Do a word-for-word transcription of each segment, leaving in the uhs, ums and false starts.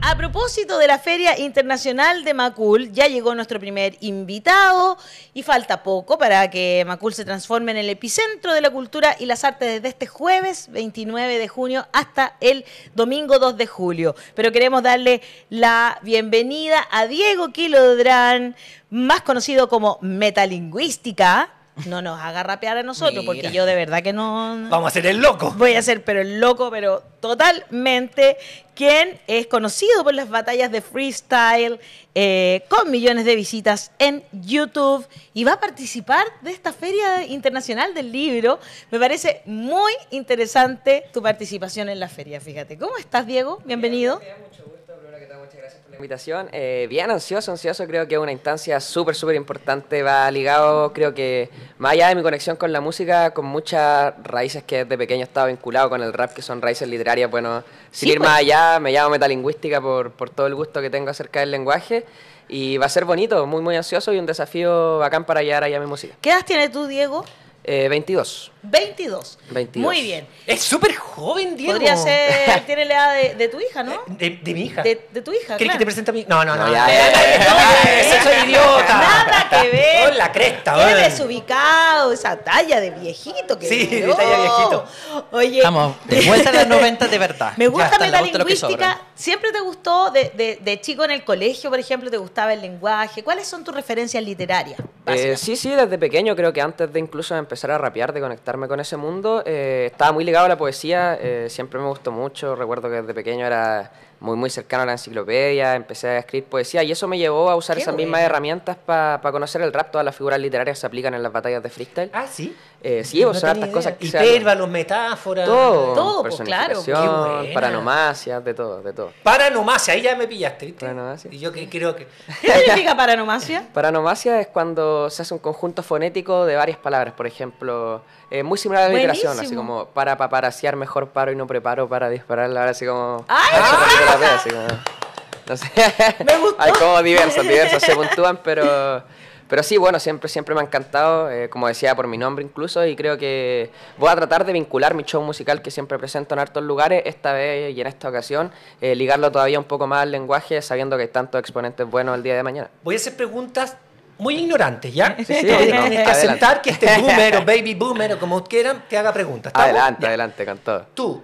A propósito de la Feria Internacional de Macul, ya llegó nuestro primer invitado y falta poco para que Macul se transforme en el epicentro de la cultura y las artes desde este jueves veintinueve de junio hasta el domingo dos de julio. Pero queremos darle la bienvenida a Diego Kilodrán, más conocido como Metalingüística. No nos haga rapear a nosotros, Mira. porque yo de verdad que no... Vamos a hacer el loco. Voy a ser pero el loco, pero totalmente. Quien es conocido por las batallas de freestyle, eh, con millones de visitas en YouTube, y va a participar de esta Feria Internacional del Libro. Me parece muy interesante tu participación en la feria, fíjate. ¿Cómo estás, Diego? Bienvenido. Bien, bien, mucho gusto, primero que todo, muchas gracias por la invitación. Eh, bien ansioso, ansioso, creo que es una instancia súper, súper importante. Va ligado, creo que, más allá de mi conexión con la música, con muchas raíces que desde pequeño he estado vinculado con el rap, que son raíces literarias. Bueno, sin sí, ir pues. más allá, me llamo Metalingüística por, por todo el gusto que tengo acerca del lenguaje. Y va a ser bonito, muy, muy ansioso y un desafío bacán para llegar allá a mi música. ¿Qué edad tienes tú, Diego? Eh, veintidós. veintidós. veintidós. Muy bien. Es súper joven, Diego. Podría ser, tiene la edad de, de tu hija, ¿no? De, de mi hija. De, de tu hija, ¿Quieres claro. que te presente a mí? No, no, no. No, ya, no, ya, ya, ya. no, ese soy idiota. Nada que ver. Con la cresta, Qué weón. desubicado, esa talla de viejito que Sí, dio. de talla viejito. Oye, Estamos de vuelta a los noventa de verdad. me gusta Ya está, le gusta lo que Metalingüística. sobra. ¿Siempre te gustó de, de, de chico en el colegio, por ejemplo, te gustaba el lenguaje? ¿Cuáles son tus referencias literarias? Eh, sí, sí, desde pequeño, creo que antes de incluso empezar a rapear, de conectarme con ese mundo, eh, estaba muy ligado a la poesía, eh, siempre me gustó mucho, recuerdo que desde pequeño era muy muy cercano a la enciclopedia, empecé a escribir poesía y eso me llevó a usar Qué esas bueno. mismas herramientas para pa conocer el rap. Todas las figuras literarias se aplican en las batallas de freestyle. Ah, sí. Eh, sí, o No sea, tenía hartas idea. cosas que se Hipérbalos, metáforas. todo, Todo, pues, claro. personificación, Qué buena. paranomasias, de todo, de todo. Paranomasia, ahí ya me pillaste, ¿viste? Paranomasia. Y yo que creo que... ¿Qué significa paranomasia? Paranomasia es cuando se hace un conjunto fonético de varias palabras, por ejemplo, eh, muy similar a la literación, así Buenísimo. como para paparasear, mejor paro y no preparo para disparar, la verdad, así como... ¡Ay! Eso repite la vez, así como... No sé, Me gustó. hay como diversos, diversos se puntúan, pero... Pero sí, bueno, siempre, siempre me ha encantado, eh, como decía, por mi nombre incluso, y creo que voy a tratar de vincular mi show musical que siempre presento en hartos lugares, esta vez y en esta ocasión, eh, ligarlo todavía un poco más al lenguaje, sabiendo que hay tantos exponentes buenos el día de mañana. Voy a hacer preguntas muy ignorantes, ¿ya? Sí, sí, Tienes no, que adelante. aceptar que este boomer o baby boomer o como quieran te haga preguntas. ¿Estamos? Adelante, Ya. adelante con todo. Tú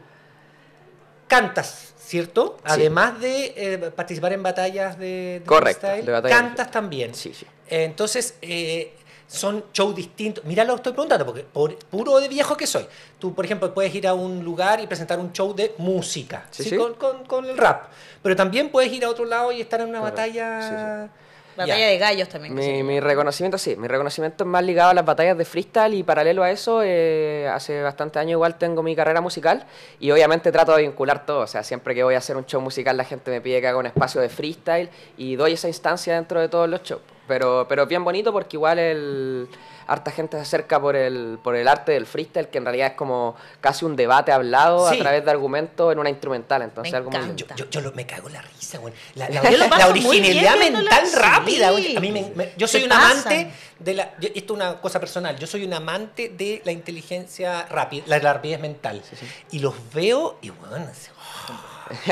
cantas, ¿cierto? Sí. Además de eh, participar en batallas de, de Correcto, freestyle, de batallas de cantas también. Sí, sí. Eh, entonces, eh, son shows distintos. Mira, lo estoy preguntando, porque por puro de viejo que soy. Tú, por ejemplo, puedes ir a un lugar y presentar un show de música, Sí, ¿sí? sí. Con, con- con el rap. Pero también puedes ir a otro lado y estar en una Correcto. batalla... Batalla Ya. de gallos también. que se Mi, llama. mi reconocimiento, sí, mi reconocimiento es más ligado a las batallas de freestyle y paralelo a eso, eh, hace bastante años igual tengo mi carrera musical y obviamente trato de vincular todo, o sea, siempre que voy a hacer un show musical la gente me pide que haga un espacio de freestyle y doy esa instancia dentro de todos los shows, pero, pero es bien bonito porque igual el... harta gente se acerca por el, por el arte del freestyle, que en realidad es como casi un debate hablado Sí. a través de argumentos en una instrumental, entonces Me algo muy encanta. lindo. Yo, yo, yo lo- me cago en la risa, güey. La, la- Yo lo la paso muy originalidad bien viéndola, mental sí. rápida, güey. A mí me- me- yo soy Se un pasan. amante de la... yo- esto es una cosa personal. Yo soy un amante de la inteligencia rápida, la rapidez mental. Y los veo y, bueno, así, Sí.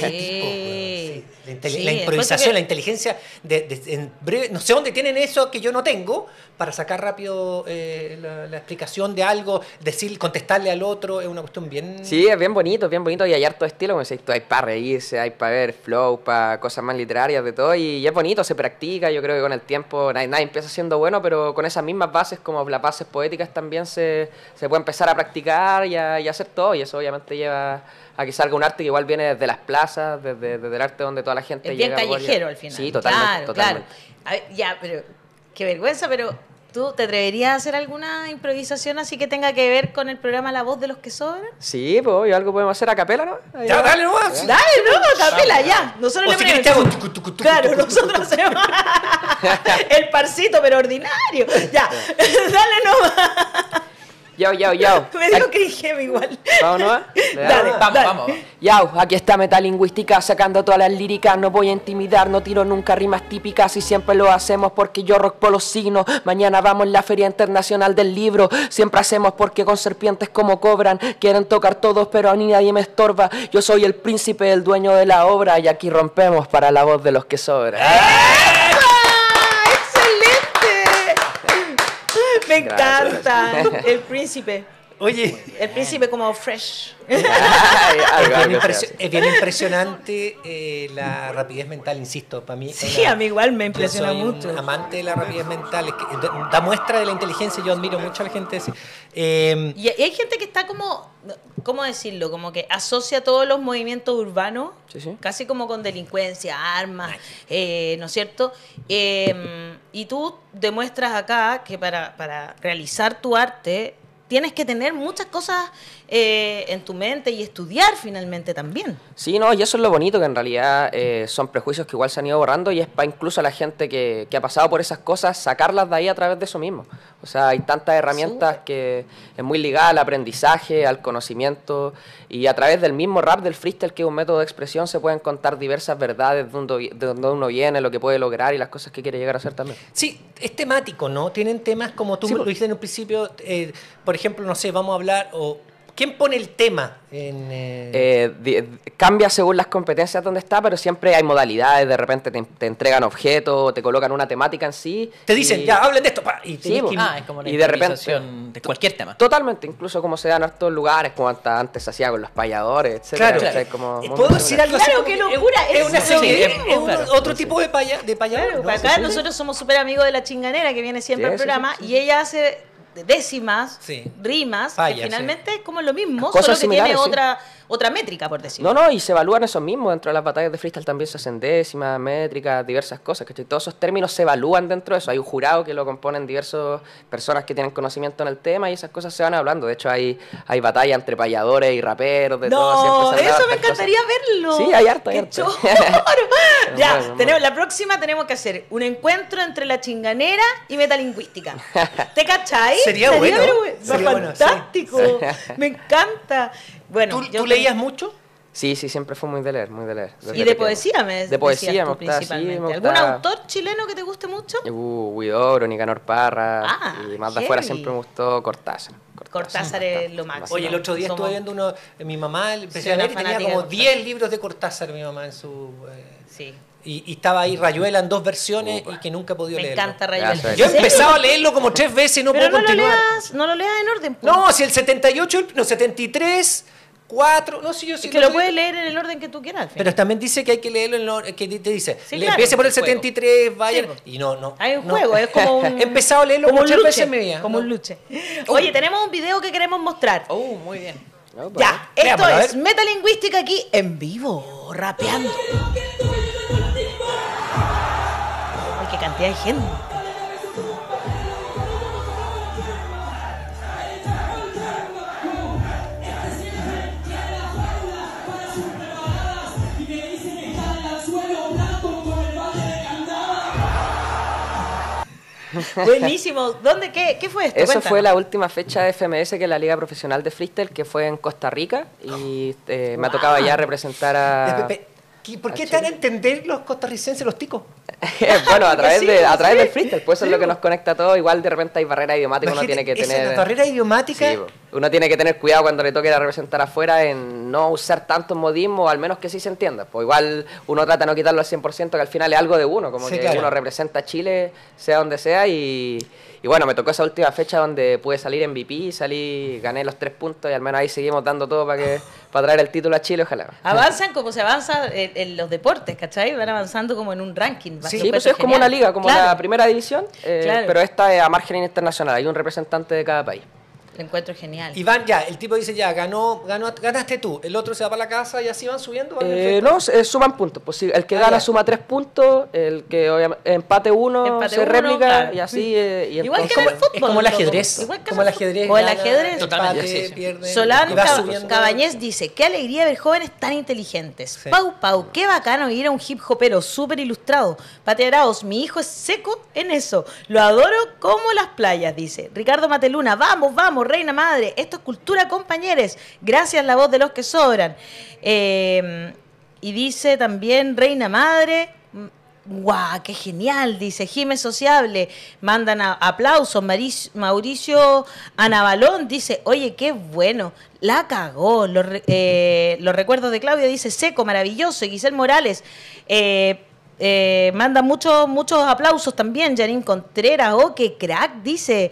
sí. La, inte- Sí, la improvisación, encuentro la inteligencia, de, de- en breve, no sé dónde tienen eso que yo no tengo, para sacar rápido eh, la, la explicación de algo, decir, contestarle al otro, es una cuestión bien... Sí, es bien bonito, es bien bonito y hay harto estilo, como decís tú, hay para reírse, hay para ver flow, para cosas más literarias, de todo, y es bonito, se practica, yo creo que con el tiempo nadie, nadie empieza siendo bueno, pero con esas mismas bases, como las bases poéticas también se, se puede empezar a practicar y a, y a hacer todo, y eso obviamente lleva a que salga un arte que igual viene desde las plazas, desde, desde el arte donde toda la gente Es bien llega a poder callejero llegar. al final. Sí, totalmente, Claro, totalmente. claro. A ver, ya, pero qué vergüenza, pero ¿tú te atreverías a hacer alguna improvisación así que tenga que ver con el programa La Voz de los que Sobran? Sí, pues obvio, algo podemos hacer a capela, ¿no? Ahí Ya, va. dale nomás. Dale, no, capela, ya. Nosotros O le si quieres te hago ponemos- tucu, tucu, tucu, Claro, tucu, tucu, nosotros hacemos el parcito, pero ordinario. Ya, dale nomás. Ya, Yo, yo, yo. Me dio cringe igual. ¿Vamos, no? Dale, Vamos, dale. vamos. Yao, aquí está Metalingüística sacando todas las líricas. No voy a intimidar, no tiro nunca rimas típicas y siempre lo hacemos porque yo rock por los signos. Mañana vamos en la Feria Internacional del Libro. Siempre hacemos porque con serpientes como cobran. Quieren tocar todos pero a mí nadie me estorba. Yo soy el príncipe, el dueño de la obra y aquí rompemos para la voz de los que sobran. ¡Excelente! Me encanta. El príncipe. Oye, El príncipe como fresh. Algo, es, bien algo impresio- así. es bien impresionante eh, la rapidez mental, insisto, para mí. Sí, una- a mí igual me yo impresiona soy mucho. un amante de la rapidez mental, es que da- da muestra de la inteligencia, yo admiro mucho a la gente así. Eh, Y y hay gente que está como, ¿cómo decirlo? Como que asocia todos los movimientos urbanos, Sí, sí. casi como con delincuencia, armas, eh, ¿no es cierto? Eh, y tú demuestras acá que para, para realizar tu arte tienes que tener muchas cosas eh, en tu mente y estudiar finalmente también. Sí, no, y eso es lo bonito, que en realidad eh, son prejuicios que igual se han ido borrando y es para incluso a la gente que, que ha pasado por esas cosas, sacarlas de ahí a través de eso mismo. O sea, hay tantas herramientas que es muy ligada al aprendizaje, al conocimiento y a través del mismo rap, del freestyle, que es un método de expresión, se pueden contar diversas verdades de donde, de donde uno viene, lo que puede lograr y las cosas que quiere llegar a hacer también. Sí, es temático, ¿no? Tienen temas como tú Sí, lo pues. dijiste en un principio, eh, por ejemplo, no sé, vamos a hablar, o ¿quién pone el tema? En, eh, Eh, di- cambia según las competencias donde está, pero siempre hay modalidades, de repente te, te entregan objetos, te colocan una temática en sí. te dicen, y- ya, hablen de esto, pa, y Sí, tenés pues. que- Ah, es como una Y de repente- improvisación de cualquier tema. Totalmente, incluso como se da en hartos lugares, como hasta antes se hacía con los payadores, etcétera. Claro, ¿cachai? claro. Como Eh, muy ¿Puedo muy decir natural. algo así? Claro, como qué que locura, Es, es una lo serie, es, mismo, es un- claro. otro tipo de, paya, de payador. Claro, ¿no? acá Sí, sí. nosotros somos súper amigos de la chinganera que viene siempre Sí, al sí, programa sí, sí. y ella hace décimas, Sí. rimas, Paya, que finalmente es como lo mismo, Cosas solo que similares, tiene sí. otra, otra métrica, por decirlo. No, no, y se evalúan esos mismos. Dentro de las batallas de freestyle también se hacen décimas, métricas, diversas cosas, ¿cachai? Todos esos términos se evalúan dentro de eso. Hay un jurado que lo componen diversas personas que tienen conocimiento en el tema y esas cosas se van hablando. De hecho, hay, hay batallas entre payadores y raperos, de todo. No, siempre se han dado eso me estas cosas. encantaría verlo. Sí, hay harto, hay ¡Qué harto. choro! Ya, Bueno, bueno. tenemos, la próxima tenemos que hacer un encuentro entre la chinganera y metalingüística. ¿Te cachai? Sería bueno, pero, sería bueno, sí. fantástico. Me encanta. Bueno, ¿Tú, yo tú leías mucho? Sí, sí, siempre fue muy de leer, muy de leer. desde Y de pequeño. poesía me De poesía decías me tú gustaba, sí, principalmente. me ¿Algún gustaba. autor chileno que te guste mucho? Uh, Huidobro, Nicanor Parra, Ah, y más de afuera heavy. siempre me gustó Cortázar. Cortázar es lo máximo. Oye, el otro día Somos- estuve viendo uno, mi mamá, el Soy precisamente una tenía fanática como de diez libros de Cortázar, mi mamá en su... eh, Sí. y, y estaba ahí Rayuela en dos versiones y que nunca he podido Me leerlo. encanta Ya, Rayuela. soy- Yo he ¿En serio? empezado a leerlo como tres veces y no Pero puedo no lo, continuar. leas, no lo leas en orden. pues. No, si el setenta y ocho, no, setenta y tres, cuatro, no, si yo sí Es que lo sé. puedes leer en el orden que tú quieras. Pero también dice que hay que leerlo en lo, que te dice, Sí, le claro. empiece por el Juego. setenta y tres, vaya, Sí, pues. y no, no. Hay un no. juego, es como un... He empezado a leerlo como un muchas luche, veces en mi vida. Como ¿no? un luche. Oye, tenemos un video que queremos mostrar. Oh, muy bien. No, pues, Ya, esto Veámoslo, a es ver. Metalingüística aquí en vivo, rapeando. Ay, qué cantidad de gente. Buenísimo. ¿Dónde? ¿Qué, qué fue esto? Eso Cuéntanos. fue la última fecha de F M S, que es la Liga Profesional de Freestyle, que fue en Costa Rica. Y eh, me ha tocado ya representar a... Ya, Pepe, ¿qué- ¿Por qué a te van a Chile. entender los costarricenses, los ticos? bueno, a través, Sí, de, a través sí. del freestyle, pues eso es lo que nos conecta a todos. Igual de repente hay barreras idiomáticas, uno Imagínate, tiene que esa, tener... la barrera idiomática. Sí, po. Uno tiene que tener cuidado cuando le toque ir a representar afuera en no usar tantos modismos, al menos que sí se entienda. Pues igual uno trata de no quitarlo al cien por ciento, que al final es algo de uno, como Sí, que claro. uno representa a Chile, sea donde sea, y, y bueno, me tocó esa última fecha donde pude salir en V P, salí, gané los tres puntos y al menos ahí seguimos dando todo para que para traer el título a Chile, ojalá. Avanzan como se avanza en, en los deportes, ¿cachai? Van avanzando como en un ranking. Sí, Lo pues encuentro es como genial. una liga, como Claro, la primera división, eh, Claro. pero esta es a margen internacional, hay un representante de cada país. Lo encuentro genial. Y van ya, el tipo dice ya, ganó, ganó, ganaste tú, el otro se va para la casa y así van subiendo. Van Eh, no, eh, suman puntos. Pues sí, el que Ah, gana ya. suma tres puntos, el que obviamente, empate uno Empate se uno, réplica claro. y así. eh, y Igual entonces- que en el como- fútbol. es como el un poco. ajedrez, Igual que como el en ajedrez. O el gana, ajedrez. Totalmente, empate, sí, sí. pierde, Solán y va Cab- subiendo. Cabañez dice, qué alegría ver jóvenes tan inteligentes. Sí. Pau Pau, qué bacano ir a un hip hopero súper ilustrado. Patearaos, mi hijo es seco en eso. Lo adoro como las playas, dice. Ricardo Mateluna, vamos, vamos, reina madre. Esto es cultura, compañeros. Gracias, la voz de los que sobran. Eh, y dice también reina madre. ¡Guau! ¡Qué genial! Dice Jiménez Sociable. Mandan a, aplausos. Maricio, Mauricio Anabalón dice, oye, qué bueno. La cagó. Los, eh, los recuerdos de Claudia dice, seco, maravilloso. Y Giselle Morales eh, eh, manda muchos muchos aplausos también. Janine Contreras, oh, qué crack, dice.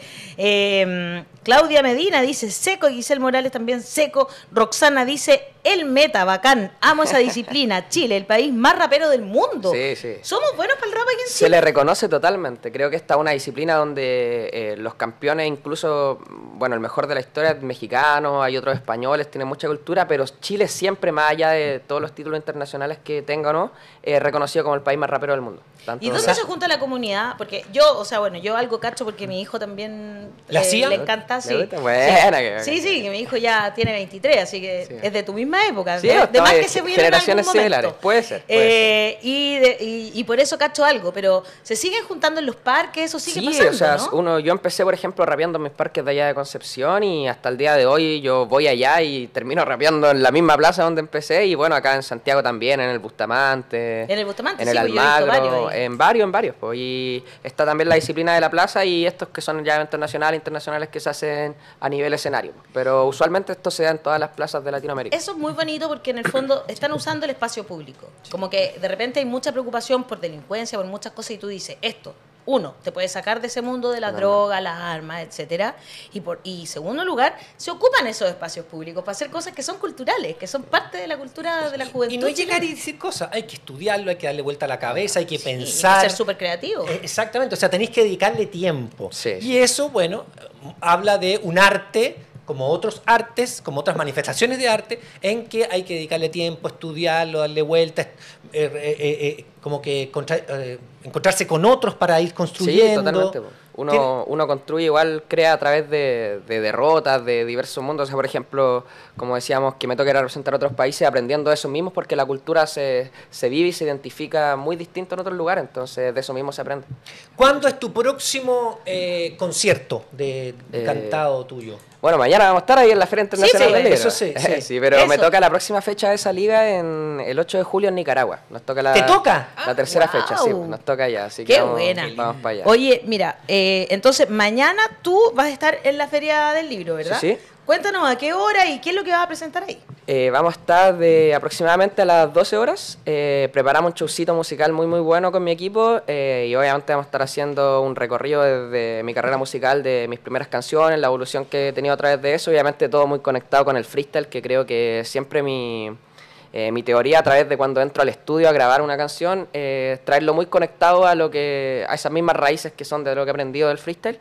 Eh, Claudia Medina dice, seco. Y Giselle Morales también, seco. Roxana dice, el meta, bacán. Amo esa disciplina. Chile, el país más rapero del mundo. Sí, sí. Somos buenos para el rap aquí en Chile. Se le reconoce totalmente. Creo que esta es una disciplina donde eh, los campeones, incluso, bueno, el mejor de la historia es mexicano, hay otros españoles, tienen mucha cultura, pero Chile siempre, más allá de todos los títulos internacionales que tenga o no, es reconocido como el país más rapero del mundo. Tanto ¿Y dónde o sea, se junta la comunidad? Porque yo, o sea, bueno, yo algo cacho porque mi hijo también ¿La eh, hacía? le encanta, sí. ¿Le gusta? Buena, sí. que- sí, sí, que mi hijo ya tiene veintitrés, así que Sí. es de tu misma época. Sí, de, de estamos más de que se vieron en algún generaciones momento. similares. Puede ser, puede Eh, y, de- y, y por eso cacho algo, pero se siguen juntando en los parques, eso sigue Sí, pasando, o sea, ¿no? uno, yo empecé, por ejemplo, rapeando en mis parques de allá de Concepción y hasta el día de hoy yo voy allá y termino rapeando en la misma plaza donde empecé y bueno, acá en Santiago también, en el Bustamante, En el Bustamante, en sí, el pues yo he visto Almagro, varios ahí. en varios, en varios. Pues, y está también la disciplina de la plaza y estos que son ya eventos nacionales, internacionales que se hacen a nivel escenario. Pero usualmente esto se da en todas las plazas de Latinoamérica. Eso es muy bonito porque en el fondo están usando el espacio público. Como que de repente hay mucha preocupación por delincuencia, por muchas cosas y tú dices, esto, uno, te puede sacar de ese mundo de la Totalmente. droga, las armas, etcétera. Y por y segundo lugar, se ocupan esos espacios públicos para hacer cosas que son culturales, que son parte de la cultura de la juventud. Y no es llegar y chilena. decir cosas, hay que estudiarlo, hay que darle vuelta a la cabeza, hay que Sí, hay que pensar. ser súper creativo. Eh, Exactamente, o sea, tenéis que dedicarle tiempo. Sí. Y eso, bueno, habla de un arte, como otros artes, como otras manifestaciones de arte, en que hay que dedicarle tiempo, estudiarlo, darle vueltas, eh, eh, eh, eh, como que contra- eh, encontrarse con otros para ir construyendo. Sí, totalmente. po. Uno, uno construye igual, crea a través de, de derrotas, de diversos mundos. O sea, por ejemplo, como decíamos, que me toca representar a otros países aprendiendo de esos mismos porque la cultura se, se vive y se identifica muy distinto en otros lugares. Entonces, de eso mismo se aprende. ¿Cuándo es tu próximo eh, concierto de, de Eh, cantado tuyo? Bueno, mañana vamos a estar ahí en la Feria Internacional pues, del Libro. eso sí, sí. Sí, pero Eso. me toca la próxima fecha de esa liga en el ocho de julio en Nicaragua. Nos toca la, ¿Te toca? la tercera Ah, fecha, sí, guau. nos toca allá. Así que Qué vamos, buena. vamos para allá. Oye, mira, eh, entonces mañana tú vas a estar en la Feria del Libro, ¿verdad? Sí, sí. Cuéntanos a qué hora y qué es lo que vas a presentar ahí. Eh, vamos a estar de aproximadamente a las doce horas. Eh, preparamos un showcito musical muy muy bueno con mi equipo eh, y obviamente vamos a estar haciendo un recorrido desde mi carrera musical, de mis primeras canciones, la evolución que he tenido a través de eso. Obviamente todo muy conectado con el freestyle, que creo que siempre mi, eh, mi teoría a través de cuando entro al estudio a grabar una canción, eh, es traerlo muy conectado a, lo que, a esas mismas raíces que son de lo que he aprendido del freestyle.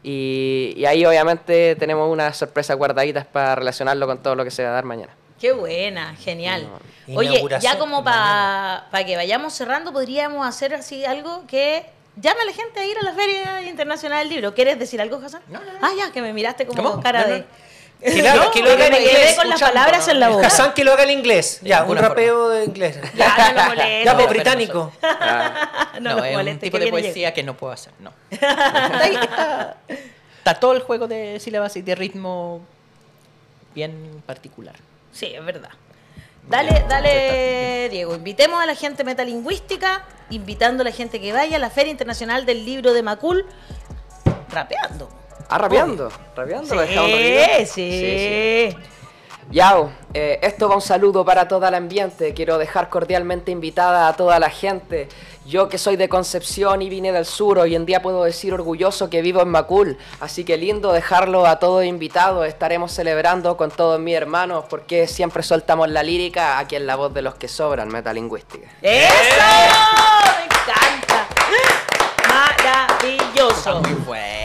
Y, y ahí obviamente tenemos unas sorpresas guardaditas para relacionarlo con todo lo que se va a dar mañana. Qué buena, genial. No, Oye, inauguración ya como para que vayamos cerrando, podríamos hacer así algo que llame a la gente a ir a la Feria Internacional del Libro. ¿Quieres decir algo, Hassan? No, no, no. Ah, ya, que me miraste como ¿Cómo? con cara No, no. de... Que lo haga- No, que lo haga en me quedé inglés, con las escuchando, palabras en la boca. Hassan, que lo haga en inglés. Ya, un ninguna forma. rapeo de inglés. Ya, no lo molesto. Ya, pues, pero británico. Ah, No, No, lo es un moleste, tipo que de viene poesía que no puedo hacer, no. Está ahí, está. Está todo el juego de sílabas y de ritmo bien particular. Sí, es verdad. Dale, dale, Diego. Invitemos a la gente metalingüística, invitando a la gente que vaya a la Feria Internacional del Libro de Macul, rapeando. ah, rapeando, rapeando, lo Sí, dejamos rapidito. sí. Yao, eh, esto va un saludo para todo el ambiente. Quiero dejar cordialmente invitada a toda la gente. Yo que soy de Concepción y vine del sur, hoy en día puedo decir orgulloso que vivo en Macul. Así que lindo dejarlo a todos invitados. Estaremos celebrando con todos mis hermanos porque siempre soltamos la lírica aquí en la voz de los que sobran, metalingüística. ¡Eso! ¡Me encanta! Maravilloso. Muy bueno.